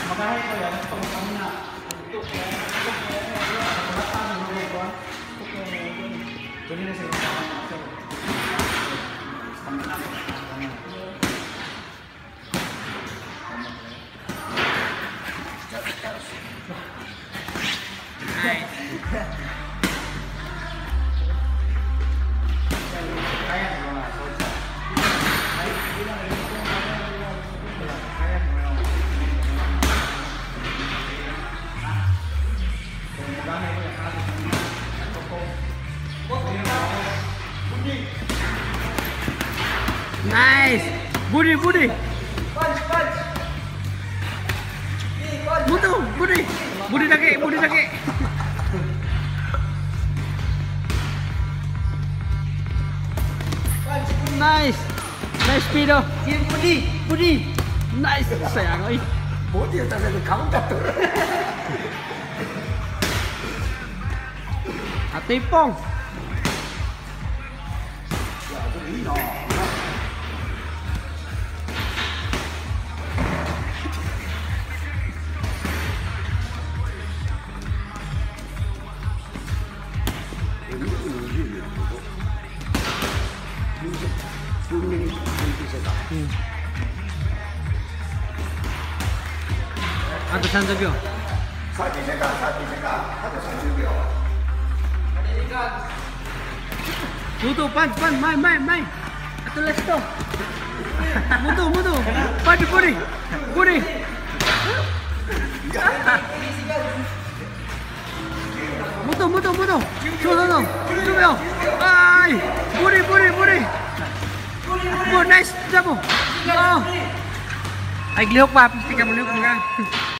Makanya ko yan, ito kami na. Ito ko yan, lapan yung mga ko. Ito ko yan. Dali na sila sa mga sir. Nice. Nice. Budi. Budi lagi. Nice Pido. Budi. Nice. Sayang ơi. Budi yang tak ada counter tu. Hati pong. Ya, tu ni no. Ada 30 秒。 Satu cakap. Ada 30 秒。 Mutu, pan, main. Atau let's go. Mutu. Budi. Mutu. Tuh. 10 秒。Ay, Budi. Nice, jabo. Oh. Ay, glihok pa, pasti ka mo glihok.